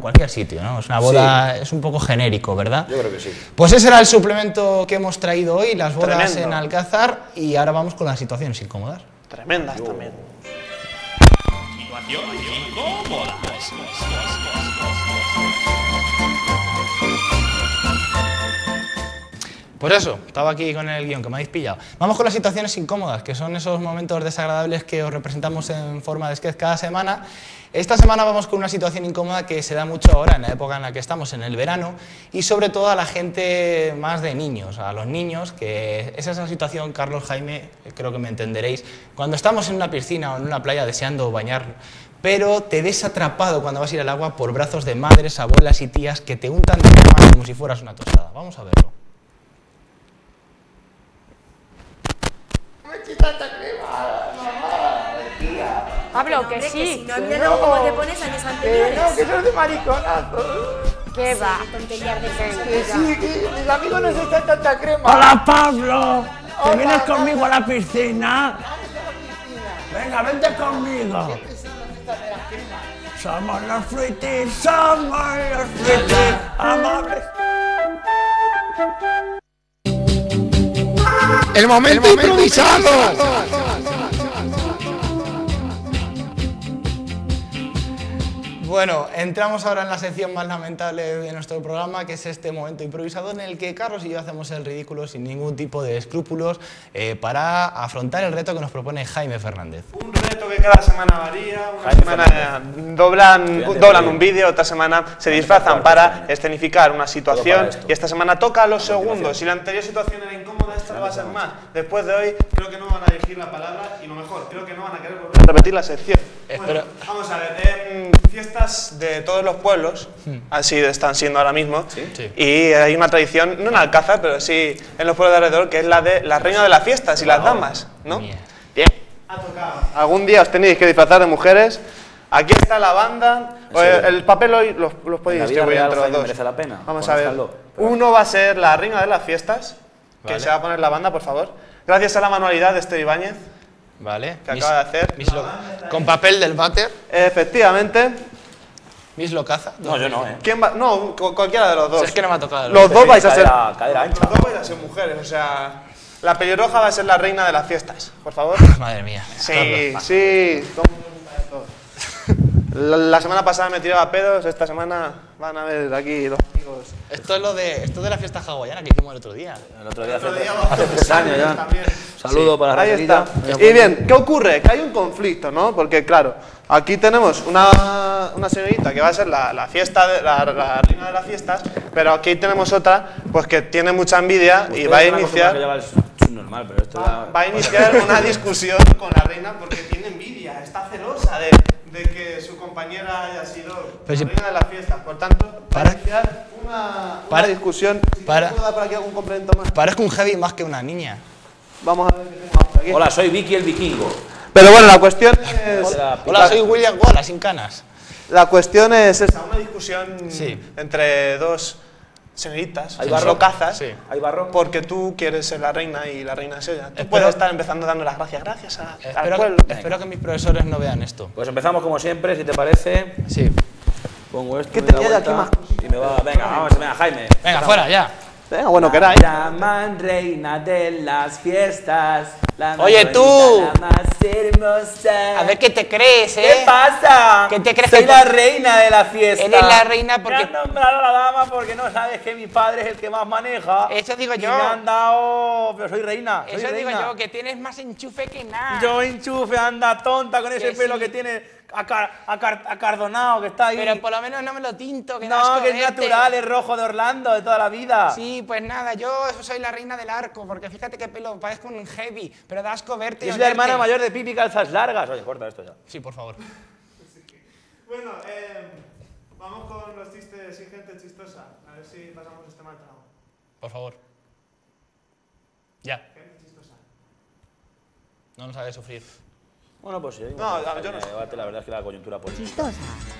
cualquier sitio, ¿no? Es una boda, es un poco genérico, ¿verdad? Yo creo que sí. Pues ese era el suplemento que hemos traído hoy, las bodas Tremendo. en Alcázar, y ahora vamos con las situaciones incómodas. Tremendas también. Situaciones incómodas. Pues eso, estaba aquí con el guión que me habéis pillado. Vamos con las situaciones incómodas, que son esos momentos desagradables que os representamos en forma de sketch cada semana. Esta semana vamos con una situación incómoda que se da mucho ahora, en la época en la que estamos, en el verano, y sobre todo a la gente más de niños, a los niños, que es esa situación, Carlos, Jaime, creo que me entenderéis, cuando estamos en una piscina o en una playa deseando bañar, pero te ves atrapado cuando vas a ir al agua por brazos de madres, abuelas y tías que te untan de crema como si fueras una tostada. Vamos a verlo. Pablo, que sí. Si no, mira cómo te pones años anteriores. No, que sos de mariconazo. ¿Qué va? Tonterías de Que sí, que mis amigos no se echan tanta crema. ¡Hola, Pablo! ¿Te Hola, vienes hola. conmigo a la piscina? Venga, vente conmigo. Somos los fruitis, somos los fruitis, amables. El momento improvisado. Bueno, entramos ahora en la sección más lamentable de nuestro programa, que es este momento improvisado en el que Carlos y yo hacemos el ridículo sin ningún tipo de escrúpulos para afrontar el reto que nos propone Jaime Fernández. Un reto que cada semana varía, una semana doblan un vídeo, otra semana se disfrazan para escenificar una situación y esta semana toca los segundos. Si la anterior situación era incómoda, esta va a ser más. Después de hoy creo que no van a elegir la palabra y lo mejor, creo que no van a querer volver a repetir la sección. Bueno, vamos a ver, fiestas de todos los pueblos, así están siendo ahora mismo, y hay una tradición, no en Alcázar, pero sí en los pueblos de alrededor, que es la de la reina de las fiestas y las damas, ¿no? Bien. Ha tocado. Algún día os tenéis que disfrazar de mujeres. Aquí está la banda. El papel hoy los podéis distribuir entre los dos. ¿Merece la pena? Vamos a ver. Uno va a ser la reina de las fiestas, que se va a poner la banda, por favor. Gracias a la manualidad de Esther Ibáñez, Vale. que acaba de hacer. Con papel del váter. Efectivamente. Miss Locaza. No, yo no, ¿Quién va? No, cualquiera de los dos. Si es que no me ha tocado. Los dos vais a ser. Cadera ancha. Los dos vais a ser mujeres, o sea. La pelirroja va a ser la reina de las fiestas, por favor. Madre mía. Sí, Carlos. sí. La semana pasada me tiraba pedos, esta semana van a ver aquí los amigos. Esto es de la fiesta hawaiana que hicimos el otro día. El otro día hace 3 años ya. También. Saludo para Ahí Raquelita. está. Y bien, ¿qué ocurre? Que hay un conflicto, ¿no? Porque claro, aquí tenemos una señorita que va a ser la fiesta, la reina de las fiestas, pero aquí tenemos otra, pues que tiene mucha envidia y va a iniciar. Normal, pero esto Va a iniciar una discusión con la reina porque tiene envidia, está celosa de que su compañera haya sido la reina de las fiestas. Por tanto, va a iniciar una discusión. ¿Puedo dar por aquí algún complemento más? Parezco un heavy más que una niña. Vamos a ver qué tenemos por aquí. Hola, soy Vicky el Vikingo. Pero bueno, la cuestión es. Hola, soy William Wallace, sin canas. La cuestión es esa, una discusión entre dos señoritas, ¿Hay barro? locazas, ¿Hay barro? porque tú quieres ser la reina y la reina es ella. Tú puedes estar empezando dando las gracias al pueblo. Espero que mis profesores no vean esto. Pues empezamos como siempre, si te parece. Sí. Pongo esto. ¿Qué doy la tenía de aquí vuelta más? Y me va. Venga, vamos, venga, Jaime. Venga, fuera, ya. Venga, bueno, queráis. Llaman reina de las fiestas. La Oye, más tú. bonita, la más hermosa. A ver qué te crees, ¿eh? ¿Qué pasa? ¿Qué te crees Soy que la reina de la fiesta. Eres la reina porque- Me han nombrado a la dama porque no sabes que mi padre es el que más maneja. Eso digo Y yo. me han dado... Pero soy reina, soy Eso digo reina. yo, que tienes más enchufe que nada. Yo enchufe, anda tonta con ese Que pelo sí. que tiene acardonado que está ahí. Pero por lo menos no me lo tinto, que no, que es natural, es rojo de Orlando de toda la vida. Sí, pues nada, yo soy la reina del arco, porque fíjate qué pelo, parezco un heavy, pero da asco verte. y Yo soy la olerte. hermana mayor de Pipi Calzas Largas. Oye, corta esto ya. Sí, por favor. Bueno, vamos con los chistes sin gente chistosa. A ver si pasamos este mal trago. Por favor. Ya. Gente chistosa. No nos hagas sufrir. Bueno, pues sí. No, yo no sé. Debate, la verdad es que la coyuntura política. Chistosa.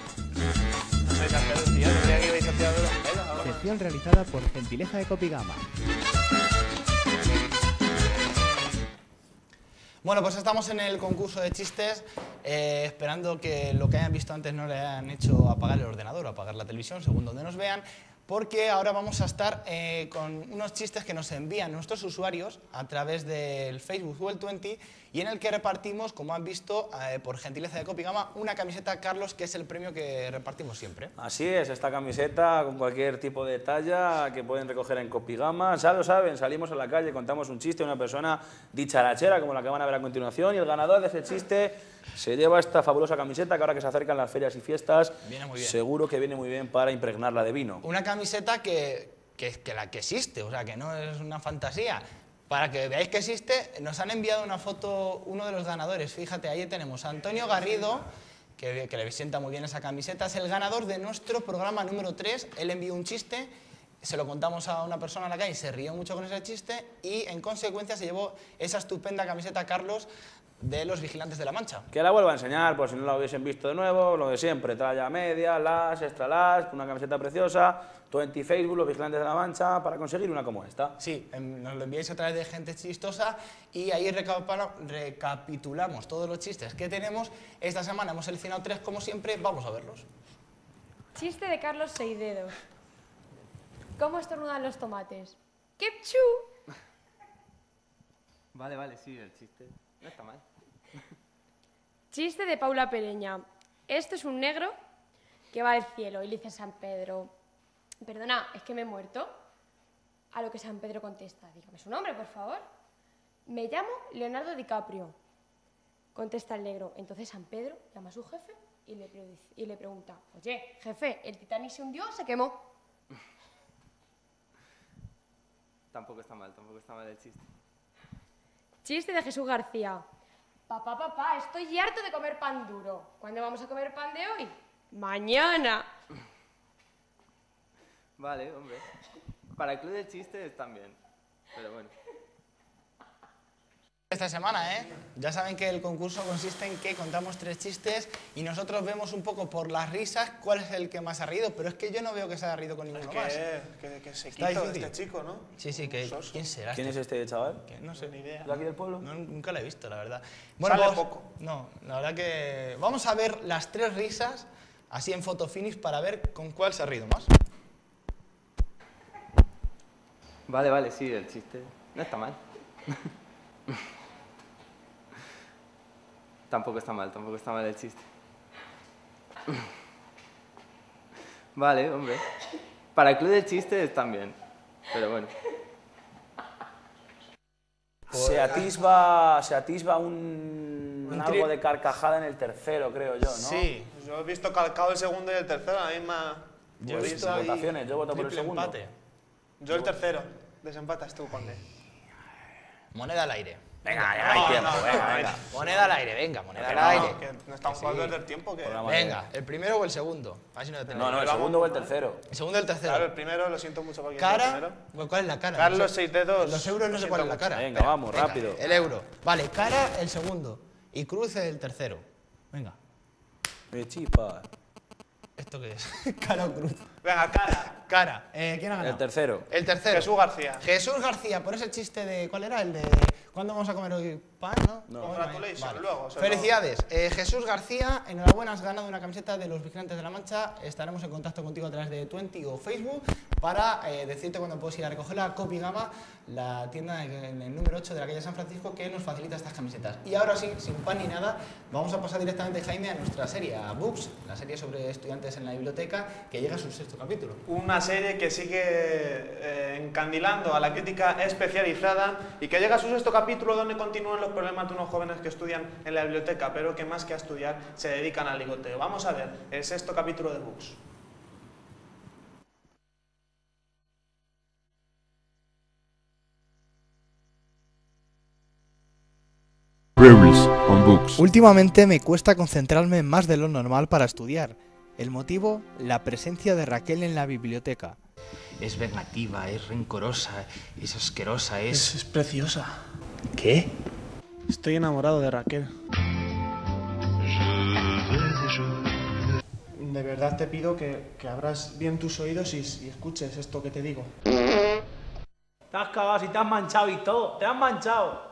No sois aperos, tío. Creía que ibais a tirar de los pelos. ahora. Sección realizada por Gentileza de Copigama. Bueno, pues estamos en el concurso de chistes, esperando que lo que hayan visto antes no le hayan hecho apagar el ordenador o apagar la televisión, según donde nos vean, porque ahora vamos a estar con unos chistes que nos envían nuestros usuarios a través del Facebook Duel20 y en el que repartimos, como han visto, por gentileza de Copygama, una camiseta Carlos, que es el premio que repartimos siempre. Así es, esta camiseta con cualquier tipo de talla que pueden recoger en Copygama. Ya lo saben, salimos a la calle, contamos un chiste a una persona dicharachera, como la que van a ver a continuación, y el ganador de ese chiste se lleva esta fabulosa camiseta que ahora que se acercan las ferias y fiestas, Viene muy bien. seguro que viene muy bien para impregnarla de vino. Una camiseta que existe, o sea, que no es una fantasía. Para que veáis que existe, nos han enviado una foto uno de los ganadores. Fíjate, ahí tenemos a Antonio Garrido, que le sienta muy bien esa camiseta. Es el ganador de nuestro programa número 3. Él envió un chiste, se lo contamos a una persona a la calle, se rió mucho con ese chiste y, en consecuencia, se llevó esa estupenda camiseta Carlos de los Vigilantes de la Mancha. Que la vuelvo a enseñar, por si no la hubiesen visto de nuevo, lo de siempre, talla media, las, extra las, una camiseta preciosa, 20 Facebook, los Vigilantes de la Mancha, para conseguir una como esta. Sí, nos lo enviáis a través de Gente Chistosa y ahí recapitulamos todos los chistes que tenemos. Esta semana hemos seleccionado 3, como siempre, vamos a verlos. Chiste de Carlos Seidedos. ¿Cómo estornudan los tomates? ¡Ketchu! Vale, sí, el chiste no está mal. Chiste de Paula Pereña. Esto es un negro que va al cielo y le dice a San Pedro: perdona, ¿es que me he muerto? A lo que San Pedro contesta: dígame su nombre, por favor. Me llamo Leonardo DiCaprio. Contesta el negro. Entonces San Pedro llama a su jefe y le pregunta: oye, jefe, ¿el Titanic se hundió o se quemó? Tampoco está mal el chiste. Chiste de Jesús García. Papá, estoy harto de comer pan duro. ¿Cuándo vamos a comer pan de hoy? Mañana. Vale, hombre. Para el club de chistes también. Pero bueno. Esta semana, ya saben que el concurso consiste en que contamos 3 chistes y nosotros vemos un poco por las risas cuál es el que más ha reído, pero es que yo no veo que se haya reído con ninguno más. Que se quita este chico, ¿no? Sí, ¿quién será? ¿Quién es este chaval? Que no sé. Ni idea. ¿De aquí del pueblo? No, nunca lo he visto, la verdad. Sale poco. No, la verdad que... Vamos a ver las 3 risas, así en photo finish, para ver con cuál se ha reído más. Vale, sí, el chiste no está mal. Tampoco está mal el chiste. Vale, hombre. Para el club de chistes también. Pero bueno. Se atisba algo de carcajada en el tercero, creo yo, ¿no? Sí. Yo he visto calcado el segundo y el tercero, la misma... Yo he visto ahí votaciones, yo voto por el triple segundo. empate. Yo el tercero. Desempatas tú, Conde. Moneda al aire. Venga, ya hay tiempo, venga. Moneda al aire, venga, moneda al No, aire. que no estamos jugando desde el tiempo. Que... Venga, ¿el primero o el segundo? A ver si no te No, el segundo o el tercero. El segundo o el tercero. Claro, el primero, lo siento mucho por quien Cara, sea el primero. ¿cuál es la cara? Carlos, No sé. 6 dedos. Los euros no sé cuál es la cara. Venga, vamos, rápido. El euro. Vale, cara el segundo. Y cruz el tercero. Venga. Chipa. ¿Esto qué es? Cara o cruz. Venga, cara. Cara. ¿Quién ha ganado? El tercero. El tercero. Jesús García. Jesús García, por ese chiste de... ¿Cuál era? El de... ¿Cuándo vamos a comer hoy pan, no? No. Congratulations, luego. Felicidades. Jesús García, enhorabuena, has ganado una camiseta de los Vigilantes de la Mancha. Estaremos en contacto contigo a través de 20 o Facebook para decirte cuándo puedes ir a recogerla a Copygama, la tienda en el número 8 de la calle San Francisco, que nos facilita estas camisetas. Y ahora sí, sin pan ni nada, vamos a pasar directamente, Jaime, a nuestra serie, a Books, la serie sobre estudiantes en la biblioteca, que llega a su 6º capítulo. Una serie que sigue encandilando a la crítica especializada y que llega a su 6º capítulo, donde continúan los problemas de unos jóvenes que estudian en la biblioteca, pero que más que a estudiar se dedican al ligoteo. Vamos a ver el 6º capítulo de Books. Últimamente me cuesta concentrarme más de lo normal para estudiar. El motivo, la presencia de Raquel en la biblioteca. Es vengativa, es rencorosa, es asquerosa, Es preciosa. ¿Qué? Estoy enamorado de Raquel. De verdad te pido que abras bien tus oídos y escuches esto que te digo. Te has cagado, si te has manchado y todo, te has manchado.